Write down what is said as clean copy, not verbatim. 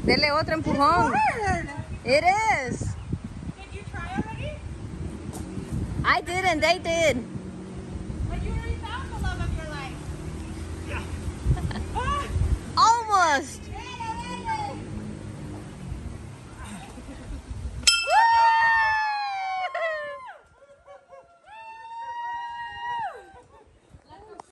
Dele otro empujón. It is. Did you try already? I didn't, they did.